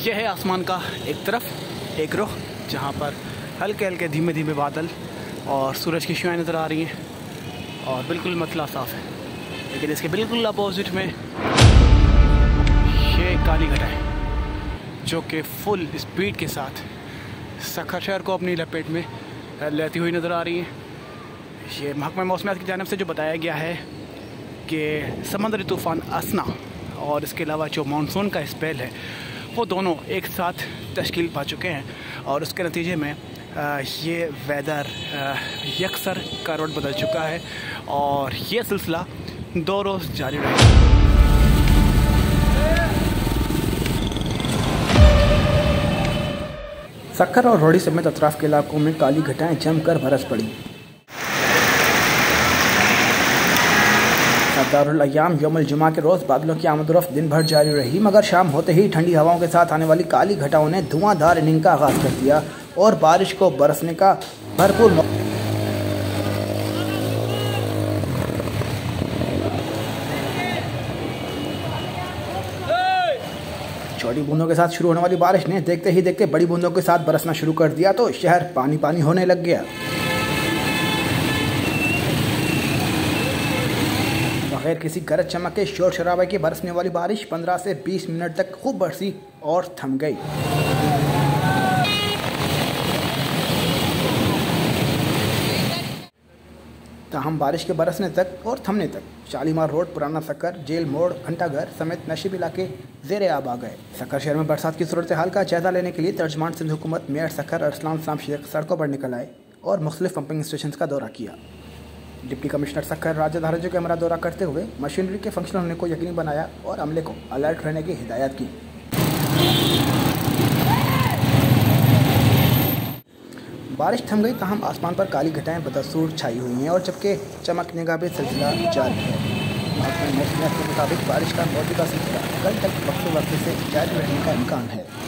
यह है आसमान का एक तरफ एक रुख, जहाँ पर हल्के हल्के धीमे धीमे बादल और सूरज की शुआएं नज़र आ रही हैं और बिल्कुल मतला साफ़ है। लेकिन इसके बिल्कुल अपोजिट में ये काली घटाएं जो कि फुल स्पीड के साथ सक्खर शहर को अपनी लपेट में लेती हुई नज़र आ रही हैं। ये महकमा मौसमियात की जानिब से जो बताया गया है कि समंदरी तूफ़ान असना और इसके अलावा जो मानसून का स्पेल है वो दोनों एक साथ तश्कील पा चुके हैं और उसके नतीजे में ये वेदर यकसर करवट बदल चुका है और ये सिलसिला 2 रोज़ जारी रहेगा। सक्खर और रोहड़ी समेत अतराफ के इलाकों में काली घटाएं जमकर बरस पड़ी। सरदारुल अय्याम यौमुल जुमा के रोज़ बादलों की आमदोरफ्त दिन भर जारी रही, मगर शाम होते ही ठंडी हवाओं के साथ आने वाली काली घटाओं ने धुआंधार इनिंग का आगाज़ कर दिया और बारिश को बरसने का भरपूर छोटी बूंदों के साथ शुरू होने वाली बारिश ने देखते ही देखते बड़ी बूंदों के साथ बरसना शुरू कर दिया तो शहर पानी पानी होने लग गया। बगैर किसी गरज चमक के शोर शराबे की बरसने वाली बारिश 15 से 20 मिनट तक खूब बरसी और थम गई। ताहम बारिश के बरसने तक और थमने तक शालीमार रोड, पुराना सक्खर, जेल मोड़, घंटाघर समेत नशीब इलाके ज़ेरे आब आ गए। सक्खर शहर में बरसात की सूरत हाल का जायजा लेने के लिए तर्जमान सिंध हुकूमत मेयर सक्खर अरसलान इस्लाम शेख सड़कों पर निकल आए और मुख्तलिफ पंपिंग स्टेशन का दौरा किया। डिप्टी कमिश्नर सक्खर राजद हरजो के हमरा दौरा करते हुए मशीनरी के फंक्शन होने को यकीनी बनाया और अमले को अलर्ट रहने की हिदायत की। बारिश थम गई, ताहम आसमान पर काली घटाएं बदस्तूर छाई हुई हैं और जबकि चमकने का भी सिलसिला जारी है। महकमा मौसमियात के मुताबिक बारिश का मौजूदा सिलसिला कल तक वक्फे वक्फे से जारी रहने का इम्कान है।